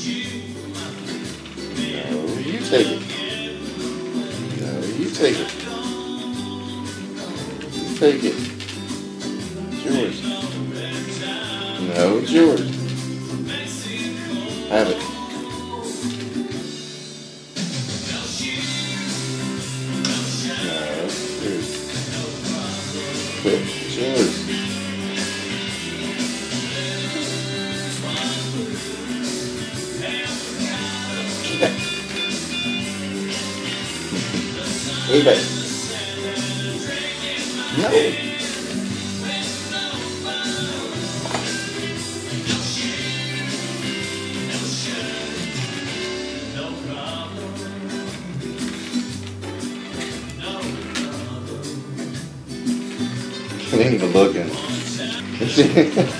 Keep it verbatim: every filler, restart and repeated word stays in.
No, you take it. No, you take it. You take it. It's yours. No, it's yours. Have it. No, it's yours. Quit. It's yours. eBay. No. I ain't even looking.